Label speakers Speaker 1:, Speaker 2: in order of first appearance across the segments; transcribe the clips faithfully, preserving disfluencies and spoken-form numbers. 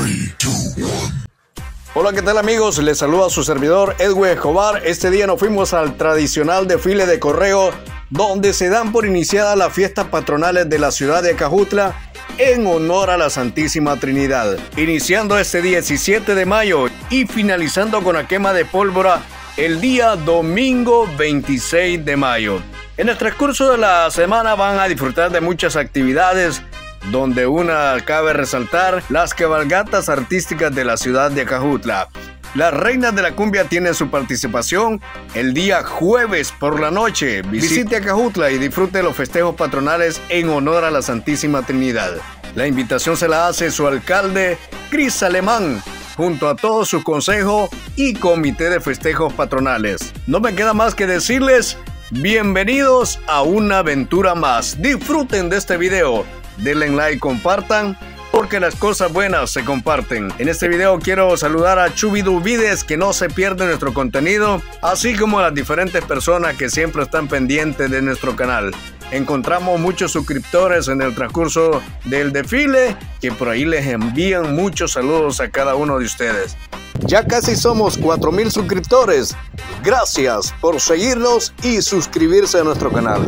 Speaker 1: tres, dos, uno.
Speaker 2: Hola, ¿qué tal amigos? Les saluda su servidor Edwin Escobar. Este día nos fuimos al tradicional desfile de correo donde se dan por iniciadas las fiestas patronales de la ciudad de Acajutla en honor a la Santísima Trinidad. Iniciando este diecisiete de mayo y finalizando con la quema de pólvora el día domingo veintiséis de mayo. En el transcurso de la semana van a disfrutar de muchas actividades, donde una cabe resaltar las cabalgatas artísticas de la ciudad de Acajutla. Las reinas de la cumbia tienen su participación el día jueves por la noche. Visite Acajutla y disfrute los festejos patronales en honor a la Santísima Trinidad. La invitación se la hace su alcalde, Cris Alemán, junto a todo su consejo y comité de festejos patronales. No me queda más que decirles, bienvenidos a una aventura más. Disfruten de este video. Denle like, compartan, porque las cosas buenas se comparten. En este video quiero saludar a Chubiduvides, que no se pierde nuestro contenido, así como a las diferentes personas que siempre están pendientes de nuestro canal. Encontramos muchos suscriptores en el transcurso del desfile, que por ahí les envían muchos saludos a cada uno de ustedes. Ya casi somos cuatro mil suscriptores. Gracias por seguirnos y suscribirse a nuestro canal.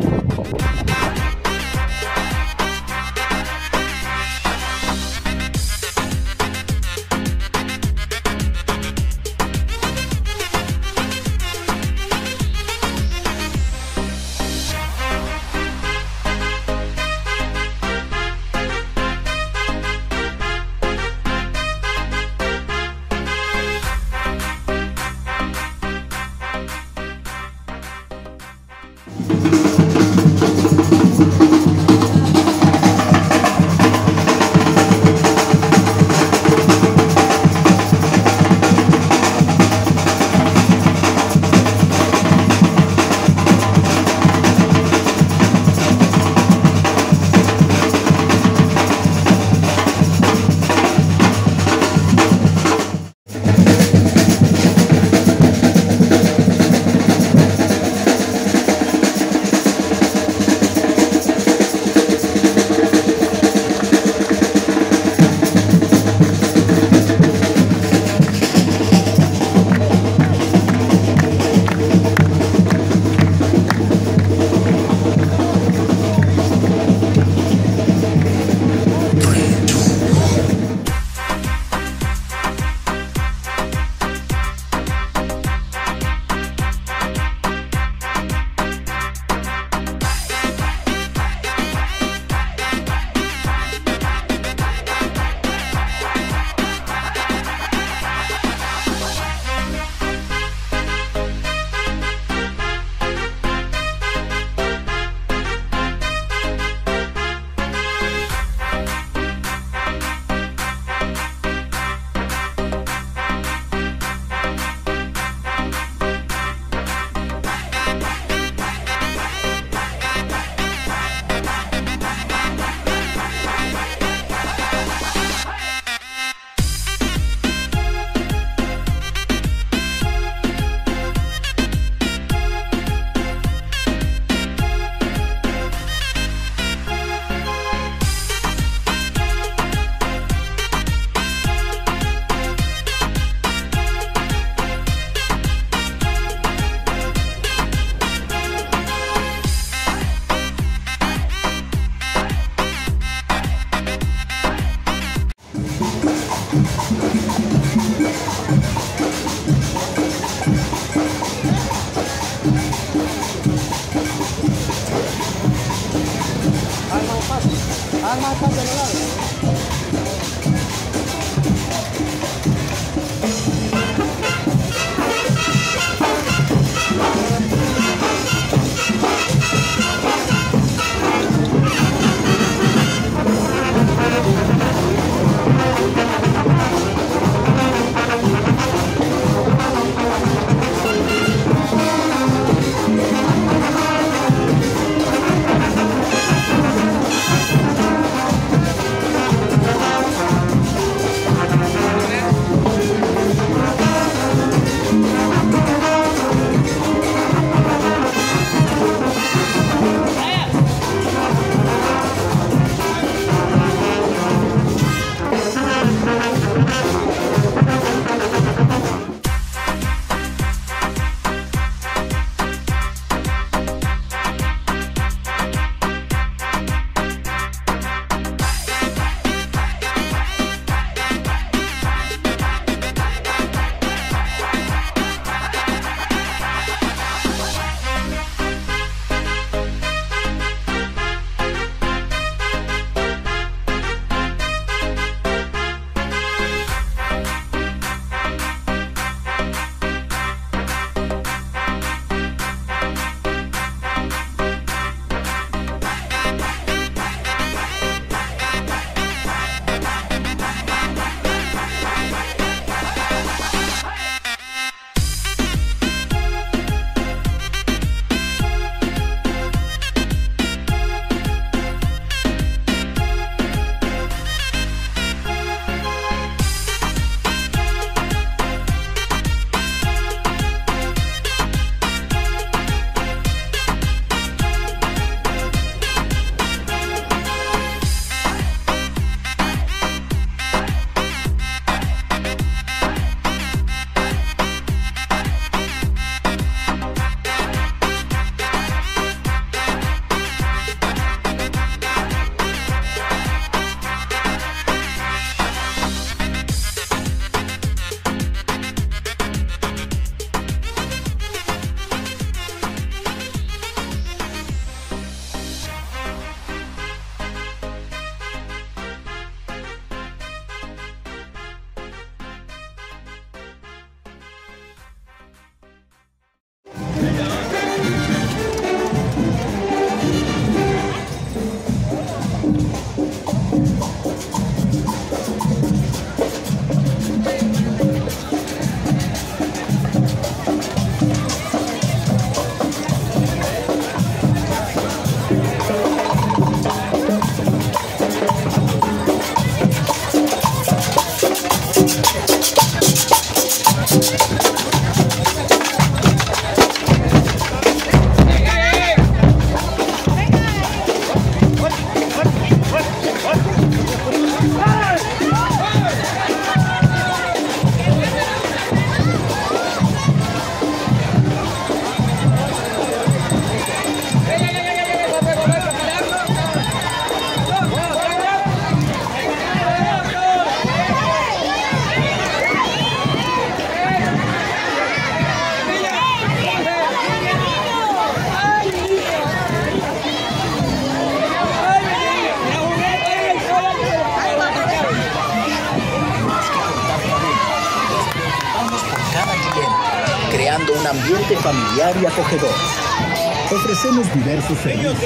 Speaker 1: Creando un ambiente familiar y acogedor. Ofrecemos diversos servicios.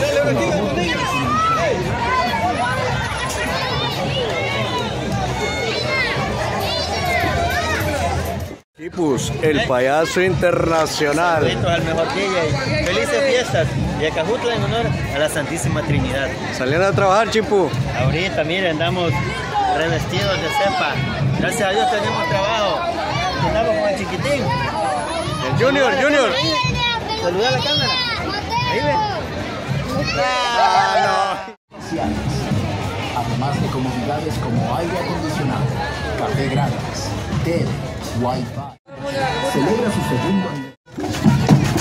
Speaker 2: Chipus, el payaso internacional.
Speaker 3: Al mejor D J. Felices fiestas de Acajutla en honor a la Santísima Trinidad.
Speaker 2: ¿Salieron a trabajar, Chipu?
Speaker 3: Ahorita, miren, andamos revestidos de cepa. Gracias a Dios tenemos trabajo. Andamos con el chiquitín.
Speaker 2: El Junior, Junior.
Speaker 3: Saluda a la cámara. Ahí ve.
Speaker 2: Ah, no.
Speaker 1: Además de comodidades como aire acondicionado, café gratis, tele, wifi. Celebra su segundo aniversario.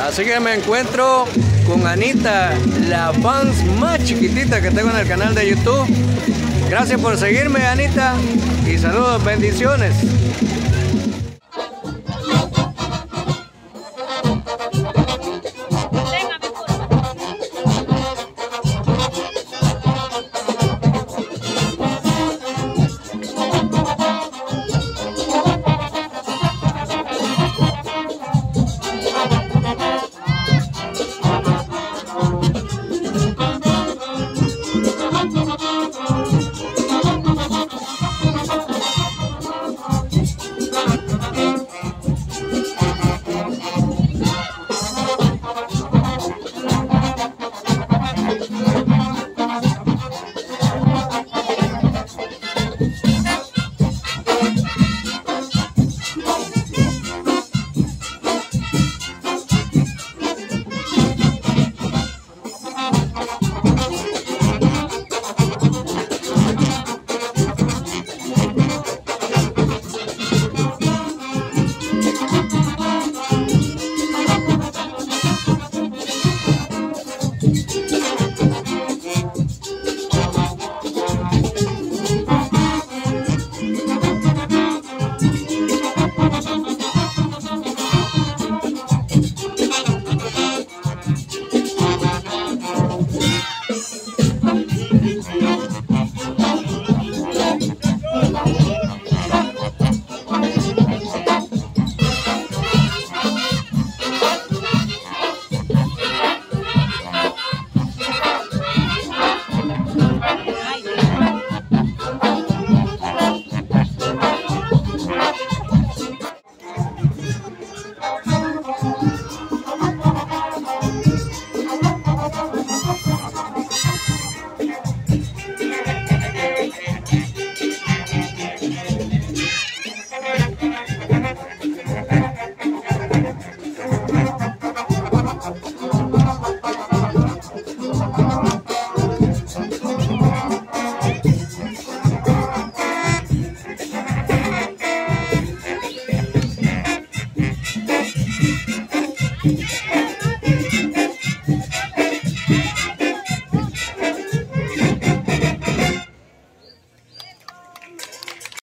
Speaker 2: Así que me encuentro con Anita, la fans más chiquitita que tengo en el canal de YouTube. Gracias por seguirme, Anita, y saludos, bendiciones.